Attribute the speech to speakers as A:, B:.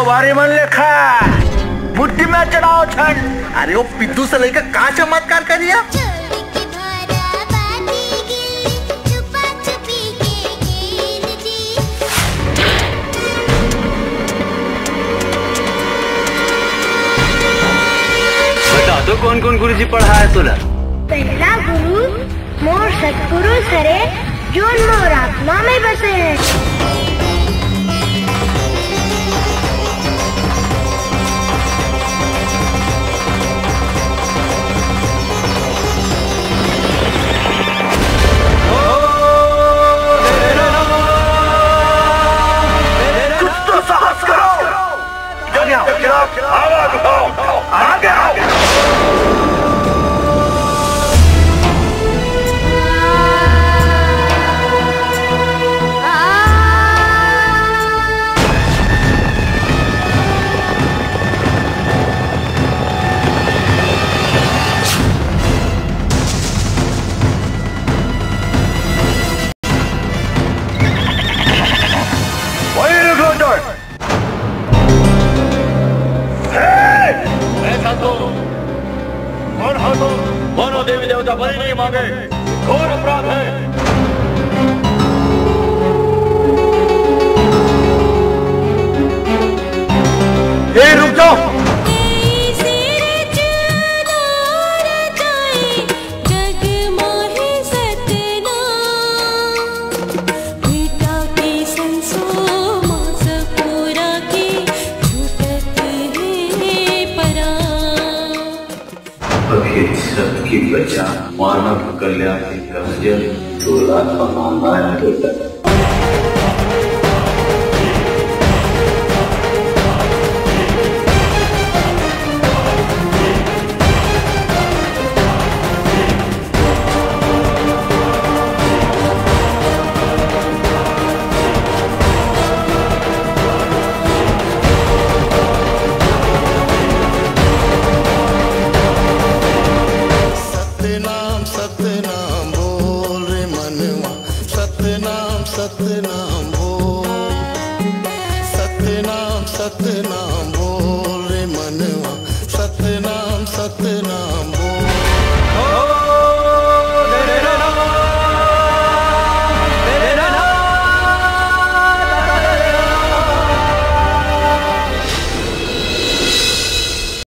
A: भारी मन लेखा बुद्धि में चढ़ाओ छन।
B: अरे वो पिद्दू से लेकर का चमत्कार करिया।
A: बता दो कौन कौन गुरु जी पढ़ाया तुला?
C: पहला गुरु मोर सतगुरु सरे जोन मोर आत्मा में बसे हैं।
A: कुछ तो साहस करो। आवाज उठाओ, आगे आओ। मानो देवी देवता बलि नहीं मांगे, घोर अपराध है। रुक जाओ।
D: सबकी बचा मानव कल्याण के 2 लाख का मामला है।
E: सतनाम बोल रे मनवा, सतनाम बोल, सतनाम सत